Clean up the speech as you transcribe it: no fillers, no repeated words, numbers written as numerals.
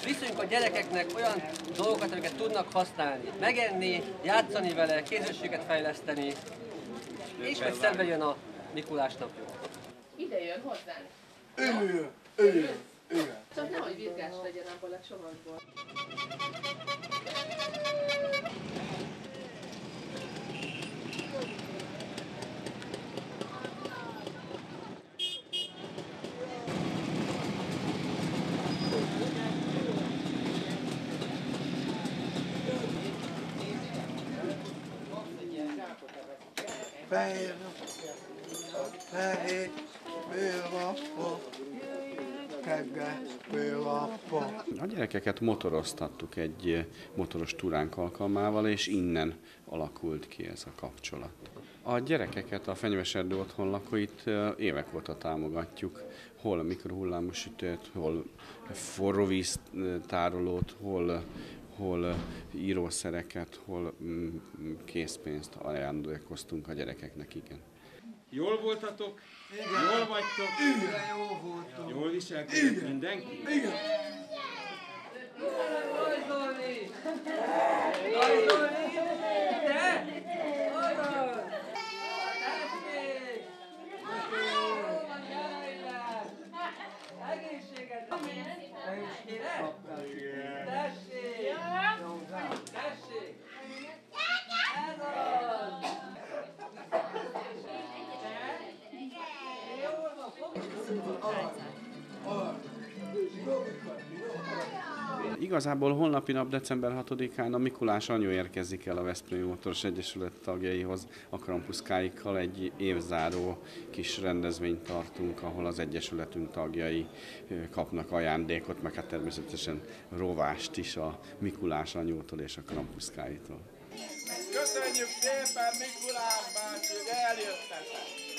viszünk a gyerekeknek olyan dolgokat, amiket tudnak használni. Megenni, játszani vele, kézőséget fejleszteni, és hogy szembe jön a Mikulás napja. Ide jön hozzánk. Ő. Csak nehogy virgás legyen abból a csomagból. A gyerekeket motoroztattuk egy motoros túránk alkalmával, és innen alakult ki ez a kapcsolat. A gyerekeket, a Fenyveserdő otthon lakóit évek óta támogatjuk, hol mikrohullámos sütőt, hol forróvíztárolót, hol írószereket, hol készpénzt ajándékoztunk a gyerekeknek, igen. Jól voltatok? Igen. Jól vagytok? Igen, jól voltunk. Jól viselkedett mindenki? Igen. Rajzolni! Rajzolni! Te! Oda! Tessék! Egészséget! Egészséget? Tessék! Tessék! Ez az! Igazából holnapi nap, december 6-án a Mikulás anyu érkezik el a Veszprémi Motoros Egyesület tagjaihoz, a krampuszkáikkal egy évzáró kis rendezvényt tartunk, ahol az egyesületünk tagjai kapnak ajándékot, meg hát természetesen rovást is a Mikulás anyótól és a krampuszkáitól. Köszönjük szépen, Mikulás bácsi, hogy eljöttetek!